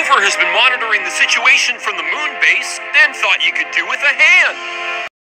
rover has been monitoring the situation from the moon base and thought you could do with a hand.